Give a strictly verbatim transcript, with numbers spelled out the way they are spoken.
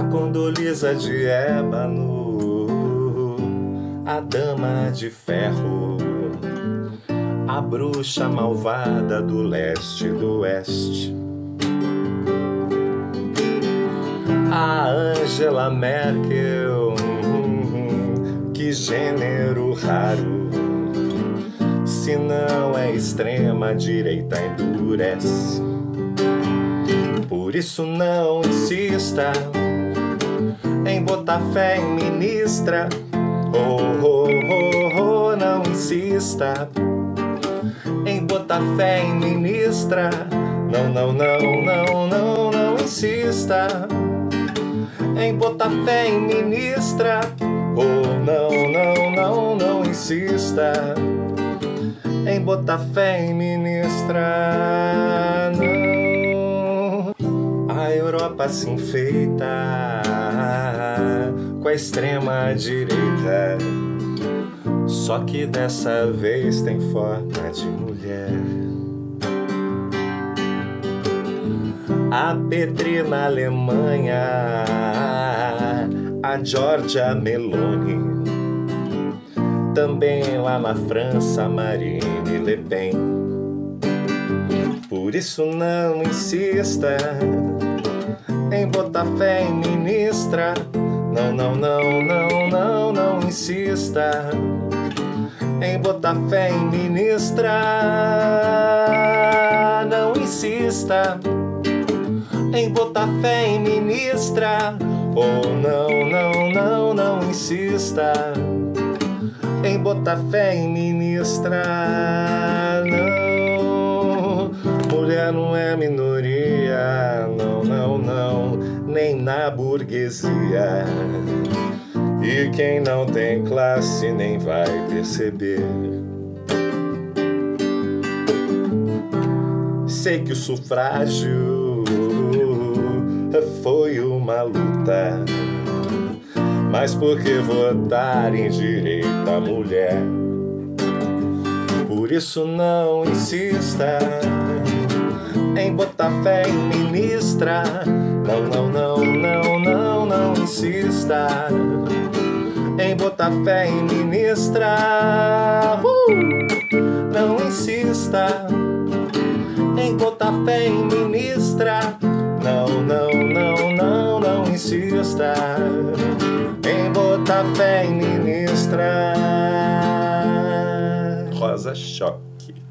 Condoliza de ébano, a dama de ferro, a bruxa malvada do leste e do oeste, a Angela Merkel, que gênero raro, se não é extrema direita endurece. Por isso não insista em botar fé em ministra. Oh, oh, oh, oh, não insista em botar fé em ministra. Não, não, não, não, não, não insista em botar fé em ministra. Oh, não, não, não, não insista em botar fé em ministra. Não. A Europa se enfeita com a extrema direita, só que dessa vez tem forma de mulher. A Petri na Alemanha, a Giorgia Meloni, também lá na França, Marine Le Pen. Por isso não insista em botar fé em ministra. Não, não, não, não, não, não insista em botar fé em ministra. Não insista em botar fé em ministra. Oh, não, não, não, não insista em botar fé em ministra. Não, mulher não é minoria, não, não, não, nem na burguesia. E quem não tem classe nem vai perceber. Sei que o sufrágio foi uma luta, mas por que votar em direito à mulher? Por isso não insista em botar fé em ministra. Não, não, não, não, não, não insista em botar fé em ministra. Uh! Não insista em botar fé em ministra. Não, não, não, não, não insista em botar fé em ministra. Rosa Choque.